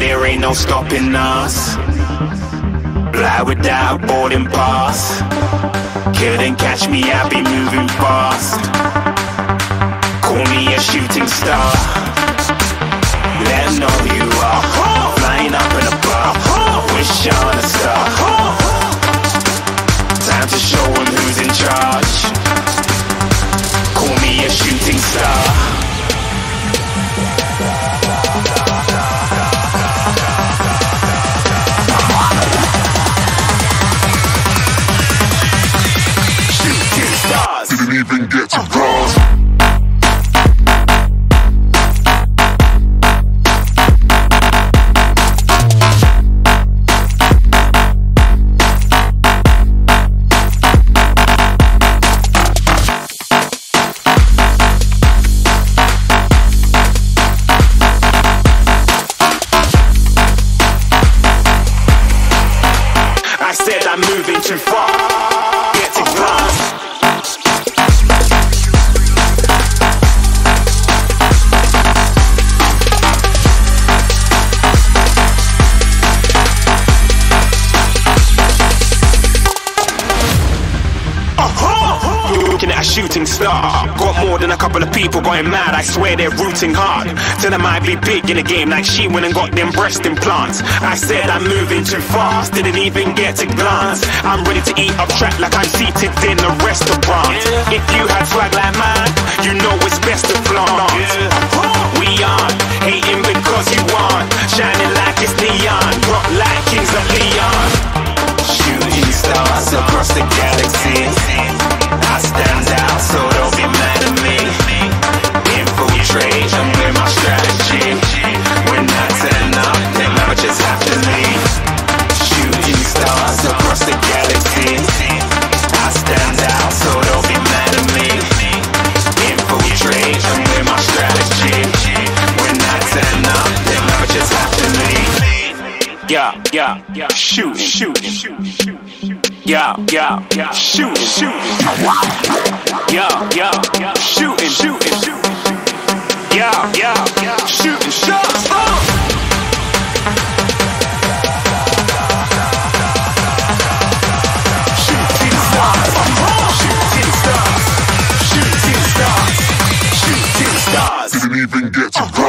there ain't no stopping us. Fly without boarding pass. Couldn't catch me, I be moving fast. Call me a shooting star. Let 'em know who you are. Flying up in a bar. Wish on a star. Time to show 'em who's in charge. Call me a shooting star. Didn't even get to cross. I said I'm moving too far. Get to glass. Looking at a shooting star. Got more than a couple of people going mad. I swear they're rooting hard. Tell them I be big in the game like she went and got them breast implants. I said I'm moving too fast, didn't even get a glance. I'm ready to eat up track like I'm seated in a restaurant. If you had swag like mine, you know it's best to flaunt. We aren't hating because you aren't shining like it's neon. Rock like kings of Leon. Shooting stars across the galaxy. I stand out, so don't be mad at me. Infiltrate, I'm with my strategy. When I turn up, they never just have to leave. Shooting stars across the galaxy. I stand out, so don't be mad at me. Infiltrate, I'm with my strategy. When I turn up, they never just have to leave. Yeah, shooting. Yeah, shooting. Yeah, shooting. Yeah, shooting shots. Shooting stars. Shooting stars. Shooting stars. Shooting stars. Didn't even get to cross.